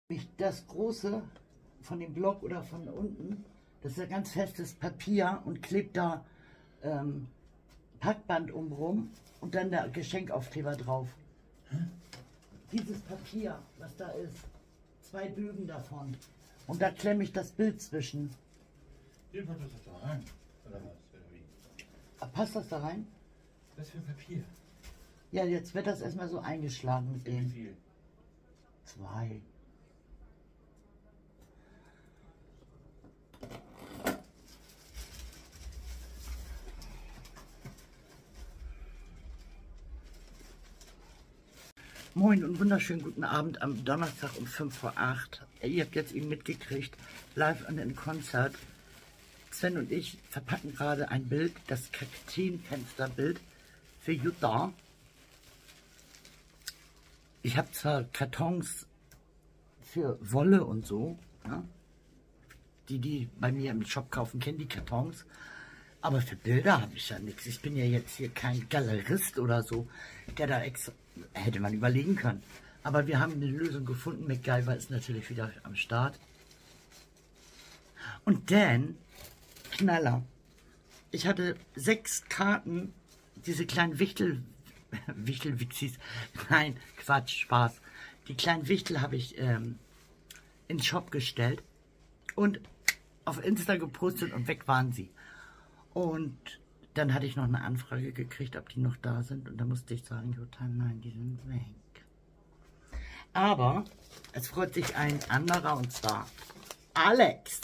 Das große von dem Block oder von unten, das ist ja ganz festes Papier und klebt da Packband umrum und dann der Geschenkaufkleber drauf. Dieses Papier, was da ist, 2 Bögen davon. Und da klemme ich das Bild zwischen. Hier passt das da rein. Oder was? Oder wie? Passt das da rein? Das für Papier. Ja, jetzt wird das erstmal so eingeschlagen mit dem. Wie viel? 2. Moin und wunderschönen guten Abend am Donnerstag um 5:08 Uhr. Ihr habt jetzt eben mitgekriegt, live an dem Konzert. Sven und ich verpacken gerade ein Bild, das Kakteen-Fensterbild für Jutta. Ich habe zwar Kartons für Wolle und so, ja? Die bei mir im Shop kaufen, kennen die Kartons. Aber für Bilder habe ich ja nichts. Ich bin ja jetzt hier kein Galerist oder so, der da extra, hätte man überlegen können. Aber wir haben eine Lösung gefunden. MacGyver ist natürlich wieder am Start. Und dann, Knaller. Ich hatte 6 Karten, diese kleinen Wichtelwitzis. Nein, Quatsch, Spaß. Die kleinen Wichtel habe ich in den Shop gestellt und auf Insta gepostet und weg waren sie. Und dann hatte ich noch eine Anfrage gekriegt, ob die noch da sind. Und da musste ich sagen, Jutta, nein, die sind weg. Aber es freut sich ein anderer, und zwar Alex.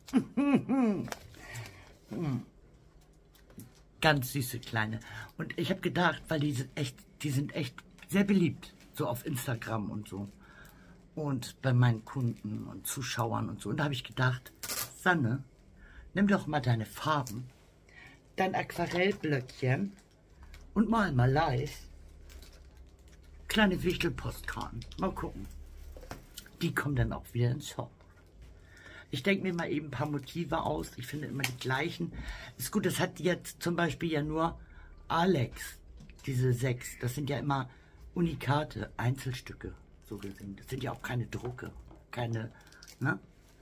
Ganz süße Kleine. Und ich habe gedacht, weil die sind echt sehr beliebt, so auf Instagram und so. Und bei meinen Kunden und Zuschauern und so. Und da habe ich gedacht, Sanne, nimm doch mal deine Farben, dein Aquarellblöckchen und mal live kleine Wichtelpostkarten. Mal gucken. Die kommen dann auch wieder ins Shop. Ich denke mir mal eben ein paar Motive aus. Ich finde immer die gleichen. Ist gut, das hat jetzt zum Beispiel ja nur Alex, diese 6. Das sind ja immer Unikate, Einzelstücke, so gesehen. Das sind ja auch keine Drucke, keine, ne?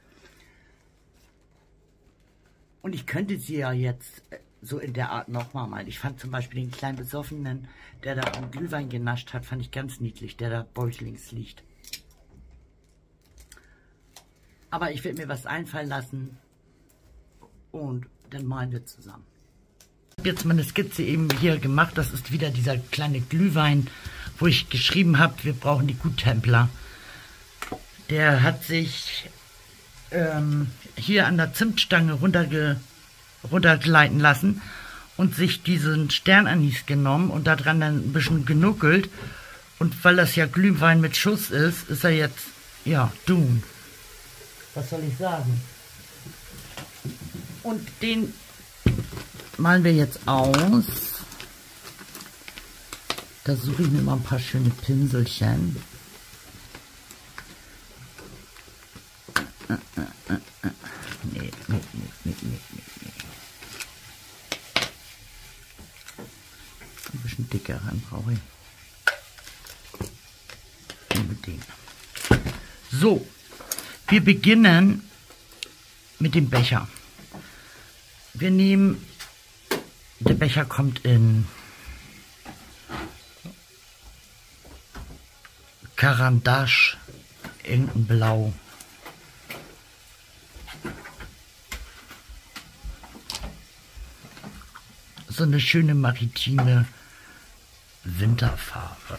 Und ich könnte sie ja jetzt so in der Art nochmal malen. Ich fand zum Beispiel den kleinen Besoffenen, der da am Glühwein genascht hat, fand ich ganz niedlich, der da beutlings liegt. Aber ich werde mir was einfallen lassen und dann malen wir zusammen. Ich habe jetzt meine Skizze eben hier gemacht. Das ist wieder dieser kleine Glühwein, wo ich geschrieben habe, wir brauchen die Guttempler. Der hat sich hier an der Zimtstange runtergleiten lassen und sich diesen Sternanis genommen und daran dann ein bisschen genuckelt. Und weil das ja Glühwein mit Schuss ist, ist er jetzt, ja, Doom. Was soll ich sagen? Und den malen wir jetzt aus. Da suche ich mir mal ein paar schöne Pinselchen. Nee. Ein bisschen dicker rein brauche ich. Unbedingt. So, wir beginnen mit dem Becher. Wir nehmen, der Becher kommt in Carandache, irgendein Blau. So eine schöne maritime Winterfarbe.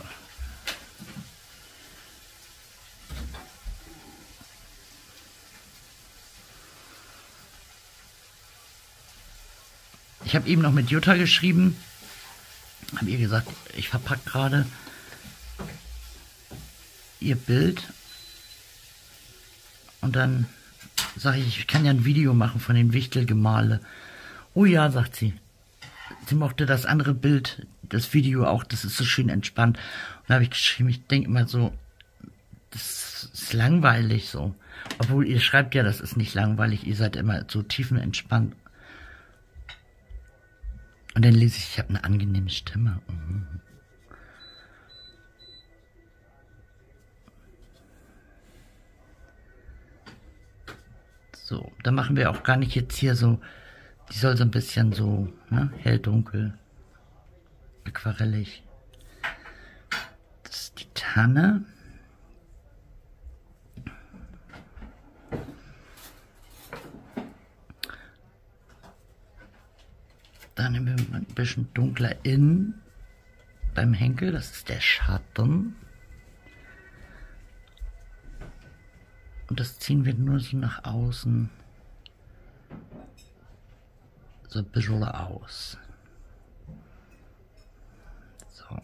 Ich habe eben noch mit Jutta geschrieben, habe ihr gesagt, ich verpacke gerade ihr Bild und dann sage ich kann ja ein Video machen von den Wichtelgemale. Oh ja, sagt sie. Sie mochte das andere Bild, das Video auch, das ist so schön entspannt. Und da habe ich geschrieben, ich denke immer so, das ist langweilig so. Obwohl ihr schreibt ja, das ist nicht langweilig, ihr seid immer so tiefenentspannt. Und dann lese ich habe eine angenehme Stimme. So, da machen wir auch gar nicht jetzt hier so, die soll so ein bisschen so, ne, hell-dunkel, aquarellig. Das ist die Tanne. Dann nehmen wir ein bisschen dunkler innen beim Henkel, das ist der Schatten. Und das ziehen wir nur so nach außen, so ein bisschen aus. So.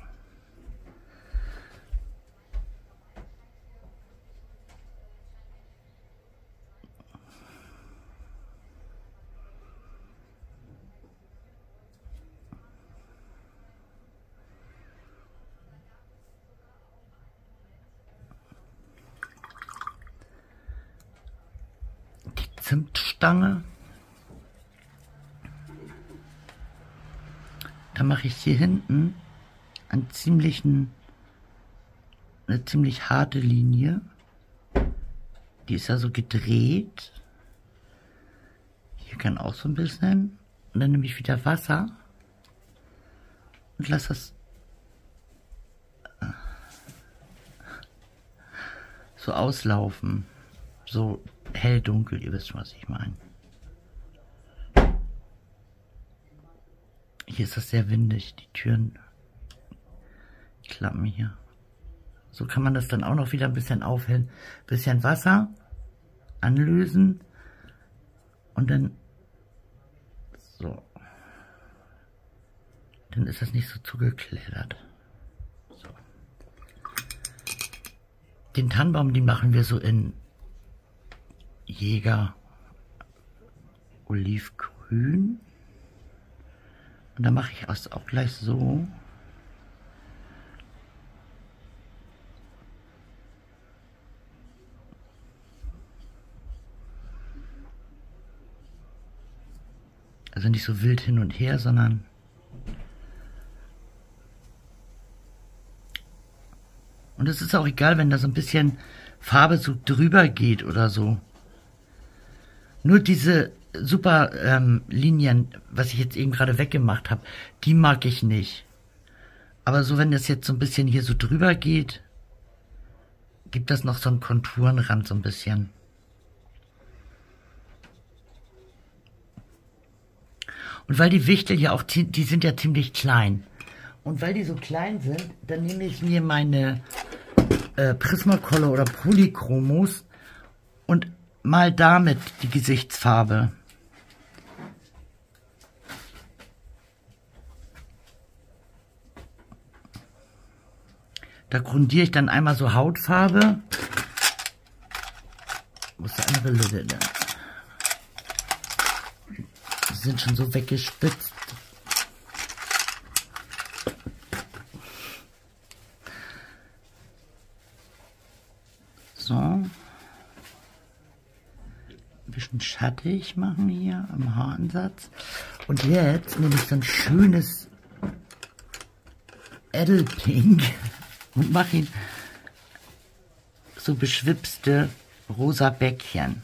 Zimtstange. Da mache ich hier hinten eine ziemlich harte Linie. Die ist ja so gedreht. Hier kann auch so ein bisschen. Und dann nehme ich wieder Wasser und lasse das so auslaufen. So hell-dunkel, ihr wisst, was ich meine. Hier ist das sehr windig, die Türen klappen hier. So kann man das dann auch noch wieder ein bisschen aufhellen. Bisschen Wasser anlösen und dann so. Dann ist das nicht so zugeklettert. So. Den Tannenbaum, den machen wir so in Jäger Olivgrün. Und dann mache ich es auch gleich so. Also nicht so wild hin und her, sondern und es ist auch egal, wenn da so ein bisschen Farbe so drüber geht oder so. Nur diese super Linien, was ich jetzt eben gerade weggemacht habe, die mag ich nicht. Aber so, wenn das jetzt so ein bisschen hier so drüber geht, gibt das noch so einen Konturenrand so ein bisschen. Und weil die Wichtel ja auch, die sind ja ziemlich klein. Und weil die so klein sind, dann nehme ich mir meine Prismacolor oder Polychromos und mal damit die Gesichtsfarbe. Da grundiere ich dann einmal so Hautfarbe. Wo ist der andere Lüde denn? Die sind schon so weggespitzt. So. Ein bisschen schattig machen hier am Haaransatz. Und jetzt nehme ich so ein schönes Edelpink und mache ihn so beschwipste rosa Bäckchen.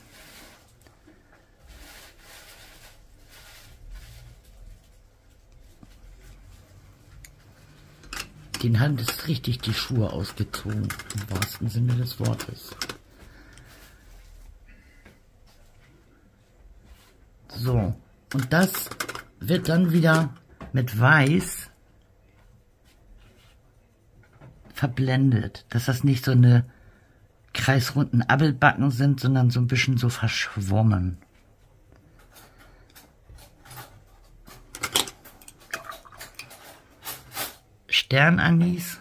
Den haben das richtig die Schuhe ausgezogen, im wahrsten Sinne des Wortes. So, und das wird dann wieder mit Weiß verblendet, dass das nicht so eine kreisrunden Abbelbacken sind, sondern so ein bisschen so verschwommen. Sternanis.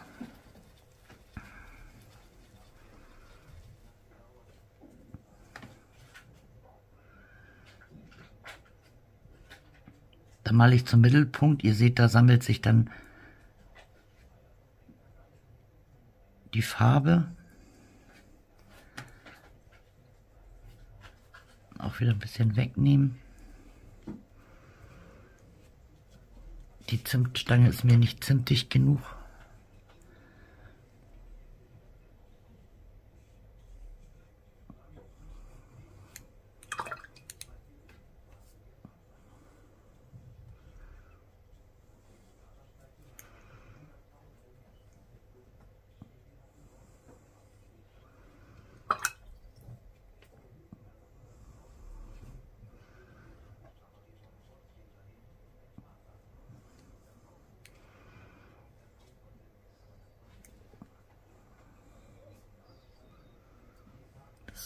Da male ich zum Mittelpunkt. Ihr seht, da sammelt sich dann die Farbe. Auch wieder ein bisschen wegnehmen. Die Zimtstange ist mir nicht zimtig genug.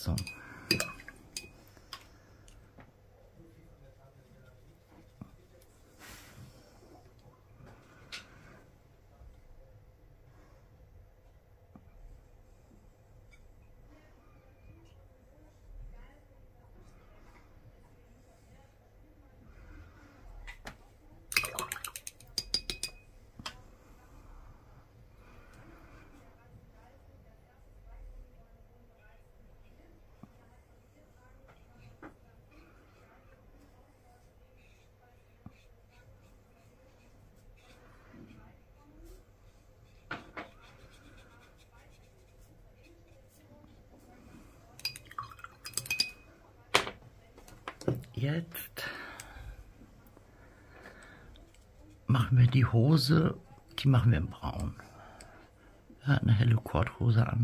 So. Jetzt machen wir die Hose, die machen wir in braun. Er hat eine helle Korthose an.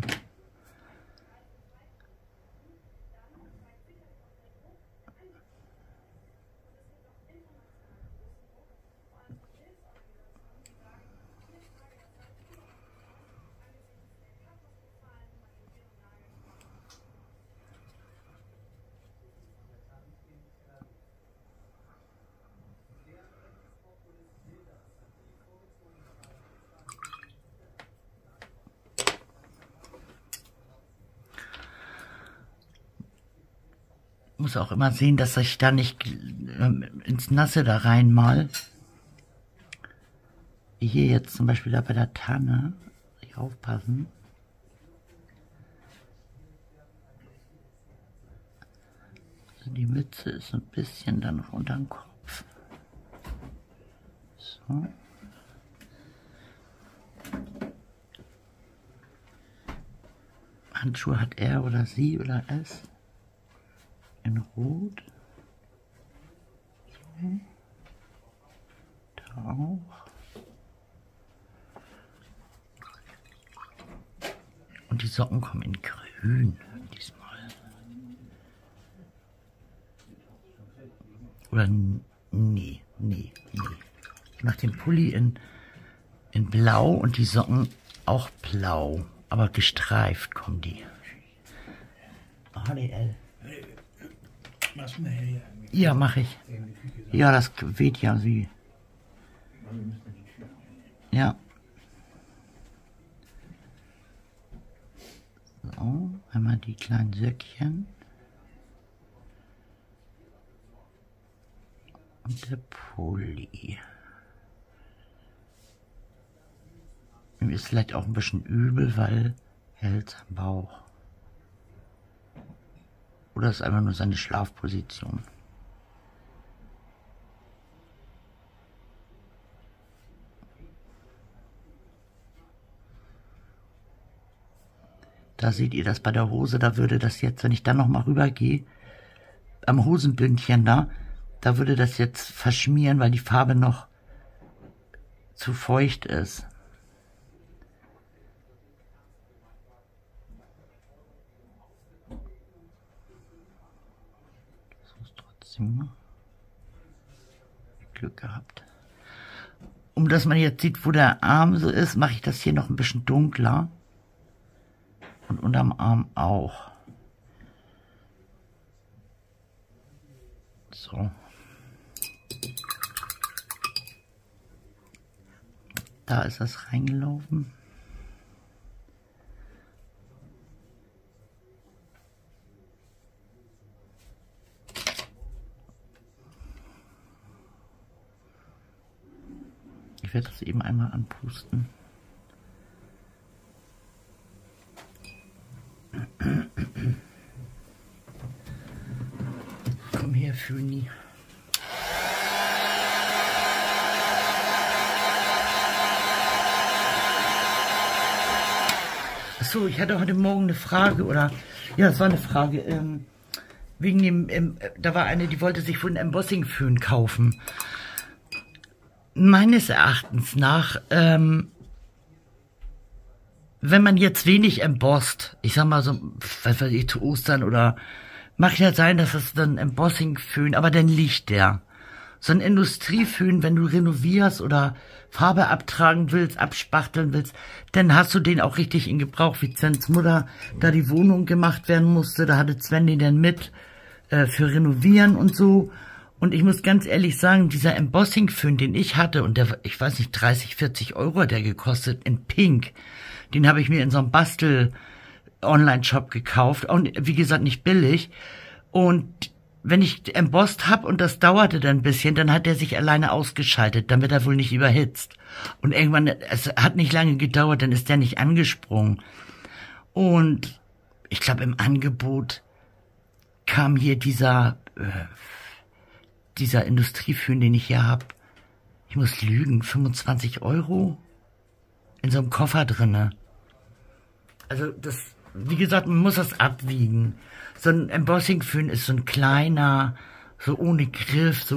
Muss auch immer sehen, dass ich da nicht ins Nasse da reinmal. Wie hier jetzt zum Beispiel da bei der Tanne. Nicht aufpassen. Also die Mütze ist ein bisschen dann noch unter dem Kopf. So. Handschuhe hat er oder sie oder es. In Rot. So. Da auch. Und die Socken kommen in Grün diesmal. Oder nee. Ich mache den Pulli in Blau und die Socken auch blau. Aber gestreift kommen die. HDL. Machst du nachher? Ja, mache ich. Ja, das weht ja wie. Ja. So, einmal die kleinen Söckchen. Und der Pulli. Mir ist vielleicht auch ein bisschen übel, weil er hält am Bauch. Oder ist einfach nur seine Schlafposition. Da seht ihr das bei der Hose, da würde das jetzt, wenn ich dann nochmal rübergehe, am Hosenbündchen da würde das jetzt verschmieren, weil die Farbe noch zu feucht ist. Glück gehabt. Um dass man jetzt sieht, wo der Arm so ist, mache ich das hier noch ein bisschen dunkler. Und unterm Arm auch. So. Da ist das reingelaufen. Ich werde das eben einmal anpusten. Komm her, Füni. Achso, ich hatte heute Morgen eine Frage, oder? Ja, es war eine Frage. Wegen dem, da war eine, die wollte sich wohl einen Embossing-Föhn kaufen. Meines Erachtens nach, wenn man jetzt wenig embosst, ich sag mal so, was weiß ich, zu Ostern oder, mag ja sein, dass es dann Embossing-Föhn, aber dann liegt der. So ein Industrieföhn, wenn du renovierst oder Farbe abtragen willst, abspachteln willst, dann hast du den auch richtig in Gebrauch, wie Svens Mutter, da die Wohnung gemacht werden musste, da hatte Sven den dann mit für Renovieren und so. Und ich muss ganz ehrlich sagen, dieser Embossing-Föhn, den ich hatte, und der, ich weiß nicht, 30, 40 Euro hat der gekostet, in Pink, den habe ich mir in so einem Bastel-Online-Shop gekauft. Und wie gesagt, nicht billig. Und wenn ich embossed habe und das dauerte dann ein bisschen, dann hat er sich alleine ausgeschaltet, damit er wohl nicht überhitzt. Und irgendwann, es hat nicht lange gedauert, dann ist der nicht angesprungen. Und ich glaube, im Angebot kam hier dieser Industrieföhn, den ich hier habe. Ich muss lügen, 25 Euro in so einem Koffer drinne. Also das, wie gesagt, man muss das abwiegen. So ein Embossing-Föhn ist so ein kleiner, so ohne Griff, so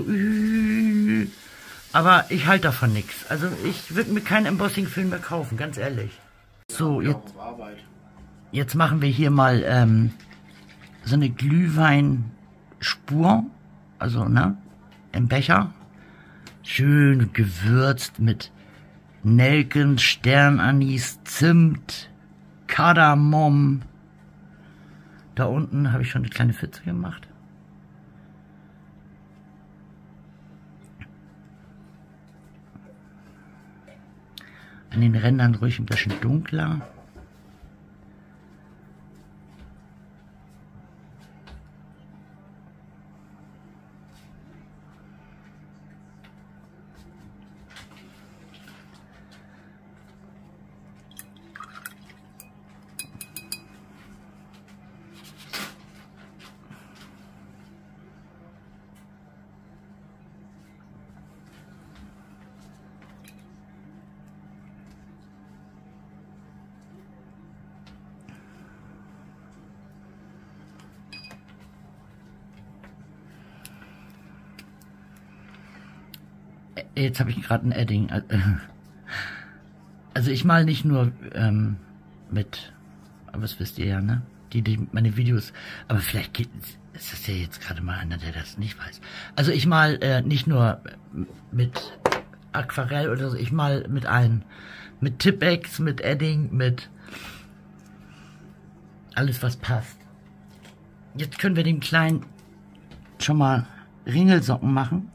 aber ich halte davon nichts. Also ich würde mir keinen Embossing-Föhn mehr kaufen, ganz ehrlich. So, jetzt machen wir hier mal so eine Glühweinspur, also ne, im Becher. Schön gewürzt mit Nelken, Sternanis, Zimt, Kardamom. Da unten habe ich schon eine kleine Pfütze gemacht. An den Rändern ruhig ein bisschen dunkler. Jetzt habe ich gerade ein Edding. Also ich mal nicht nur mit, aber das wisst ihr ja, ne? Die meine Videos, aber vielleicht ist das ja jetzt gerade mal einer, der das nicht weiß. Also ich mal nicht nur mit Aquarell oder so, ich mal mit allen. Mit Tippex, mit Edding, mit alles, was passt. Jetzt können wir den Kleinen schon mal Ringelsocken machen.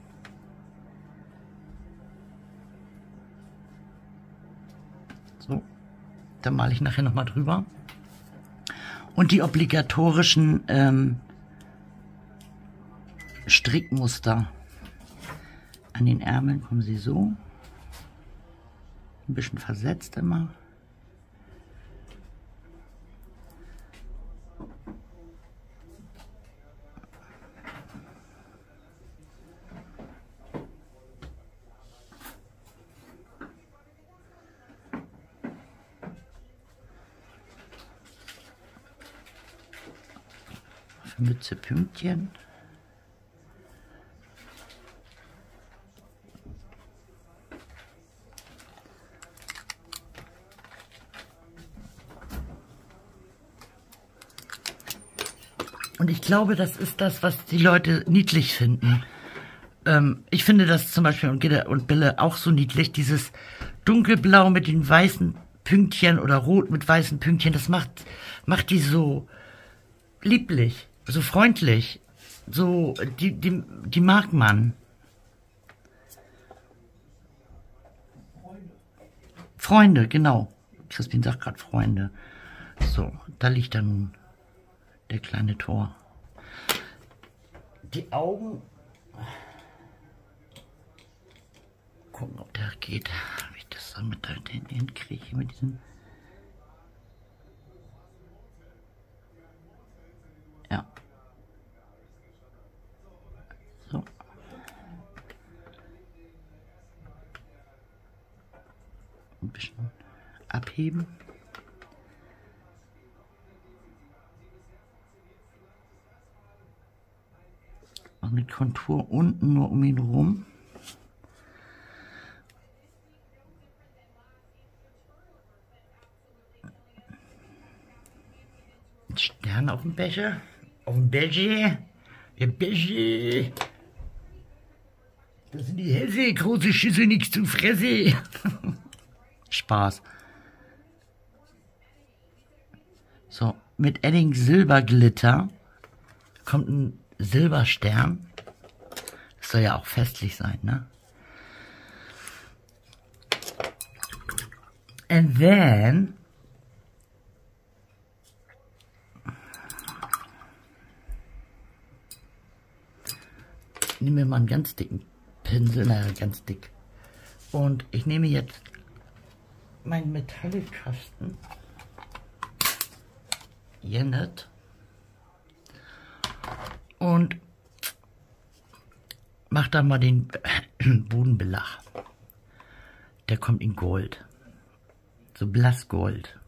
So, dann male ich nachher nochmal drüber. Und die obligatorischen Strickmuster. An den Ärmeln kommen sie so. Ein bisschen versetzt immer. Mütze, Pünktchen. Und ich glaube, das ist das, was die Leute niedlich finden. Ich finde das zum Beispiel und Gitte und Bille auch so niedlich. Dieses dunkelblau mit den weißen Pünktchen oder rot mit weißen Pünktchen, das macht die so lieblich. So freundlich, so, die mag man. Freunde, genau. Crispin sagt gerade Freunde. So, da liegt dann der kleine Tor. Die Augen. Gucken, ob der geht. Wie ich das so mit da hinten hinkriege mit diesem. Ja. So. Ein bisschen abheben. Und mit Kontur unten nur um ihn rum. Ein Stern auf dem Becher. Auf dem Becher. Der Becher. Das sind die Hälse, große Schüssel, nichts zu fressen. Spaß. So, mit Edding Silberglitter kommt ein Silberstern. Das soll ja auch festlich sein, ne? And then nehmen wir mal einen ganz dicken Pinsel, naja, ganz dick. Und ich nehme jetzt meinen Metallic-Kasten, Janet, und mache da mal den Bodenbelag. Der kommt in Gold, so Blassgold.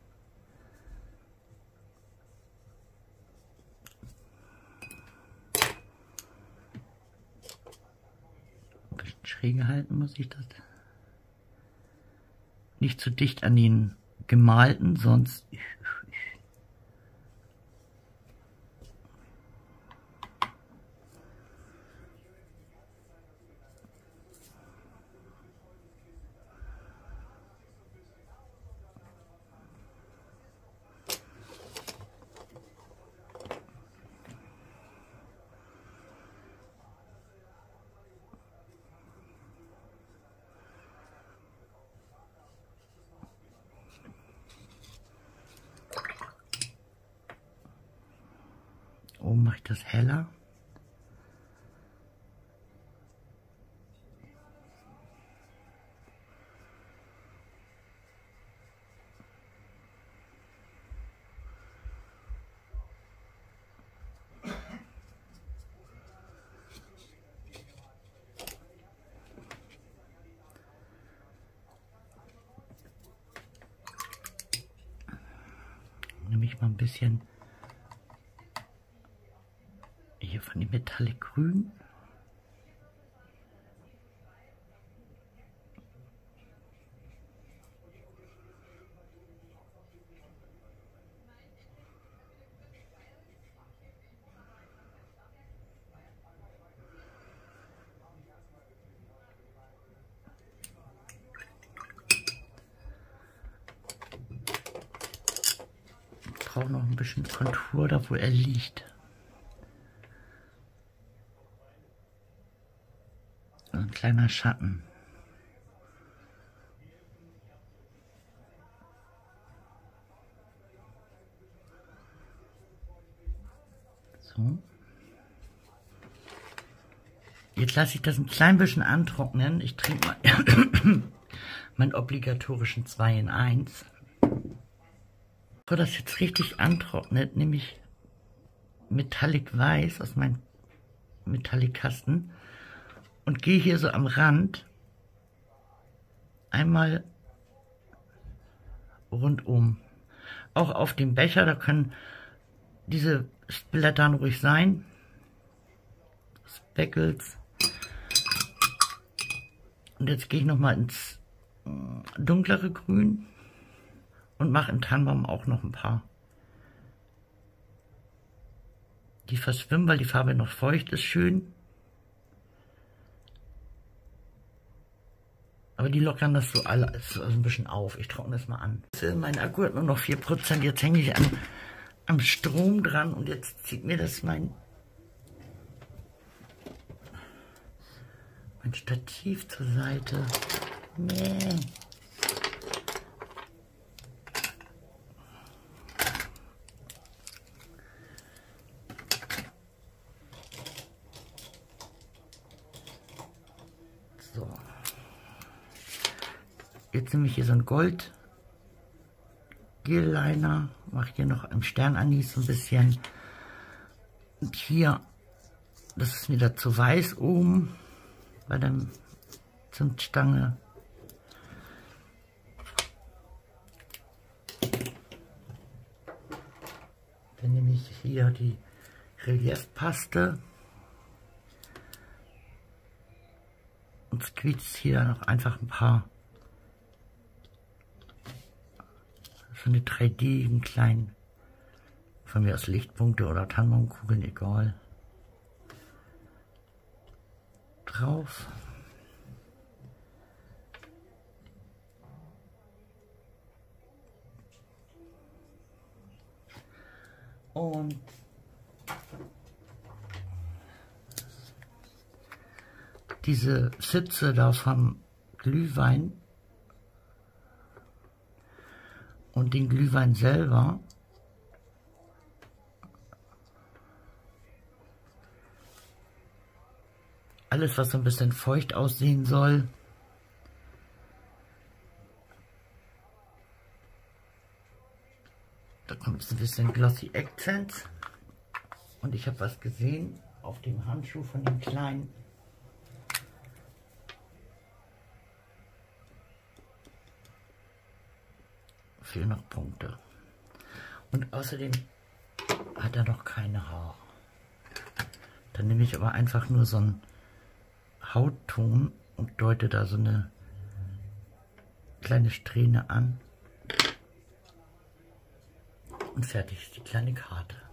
Schräg halten muss ich das. Nicht zu dicht an den gemalten, sonst. Oben mache ich das heller. Nehme ich mal ein bisschen hier von dem Metallic Grün. Ich brauche noch ein bisschen Kontur da, wo er liegt. Ein kleiner Schatten. So. Jetzt lasse ich das ein klein bisschen antrocknen. Ich trinke mal meinen obligatorischen 2 in 1. Bevor das jetzt richtig antrocknet, nehme ich Metallic Weiß aus meinem Metallic Kasten und gehe hier so am Rand einmal rundum. Auch auf dem Becher, da können diese Blättern ruhig sein. Speckles. Und jetzt gehe ich nochmal ins dunklere Grün und mache im Tannenbaum auch noch ein paar. Die verschwimmen, weil die Farbe noch feucht ist, schön. Aber die lockern das so alles ein bisschen auf. Ich trockne das mal an. Mein Akku hat nur noch 4%. Jetzt hänge ich am Strom dran und jetzt zieht mir das mein Stativ zur Seite. Nee. So. Jetzt nehme ich hier so ein Gold Gel-Liner, mache hier noch im Sternanis so ein bisschen. Und hier, das ist wieder zu weiß oben bei der Zimtstange. Dann nehme ich hier die Reliefpaste und squeeze hier noch einfach ein paar so eine 3D kleinen, von mir aus Lichtpunkte oder Tannenbaumkugeln, egal. drauf. Und diese Sitze da vom Glühwein und den Glühwein selber alles, was so ein bisschen feucht aussehen soll, da kommt jetzt ein bisschen Glossy Accents. Und ich habe was gesehen auf dem Handschuh von dem Kleinen. Fehlen noch Punkte. Und außerdem hat er noch keine Haare. Dann nehme ich aber einfach nur so einen Hautton und deute da so eine kleine Strähne an. Und fertig ist die kleine Karte.